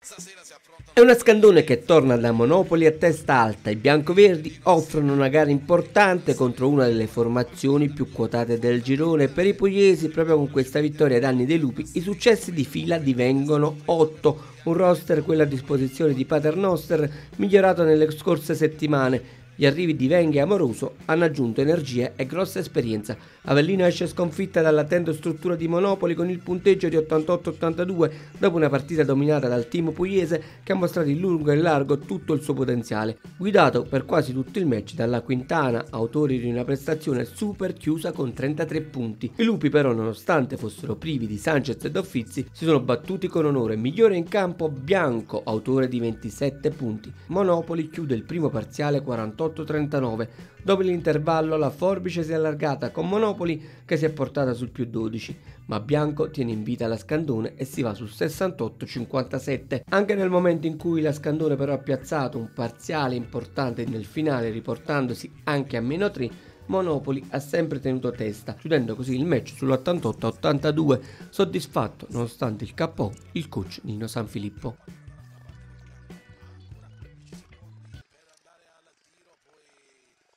È una Scandone che torna da Monopoli a testa alta. I biancoverdi offrono una gara importante contro una delle formazioni più quotate del girone. Per i pugliesi, proprio con questa vittoria ai danni dei lupi, i successi di fila divengono 8. Un roster, quello a disposizione di Paternoster, migliorato nelle scorse settimane. Gli arrivi di Venghe e Amoroso hanno aggiunto energia e grossa esperienza. Avellino esce sconfitta dall'attenta struttura di Monopoli con il punteggio di 88-82 dopo una partita dominata dal team pugliese che ha mostrato in lungo e largo tutto il suo potenziale, guidato per quasi tutto il match dalla Quintana, autori di una prestazione super chiusa con 33 punti. I lupi però, nonostante fossero privi di Sanchez e Doffizi, si sono battuti con onore. Migliore in campo Bianco, autore di 27 punti. Monopoli chiude il primo parziale 48-39. Dopo l'intervallo la forbice si è allargata con Monopoli che si è portata sul più 12, ma Bianco tiene in vita la Scandone e si va sul 68-57. Anche nel momento in cui la Scandone però ha piazzato un parziale importante nel finale, riportandosi anche a -3, Monopoli ha sempre tenuto testa, chiudendo così il match sull'88-82. Soddisfatto nonostante il KO il coach Nino Sanfilippo.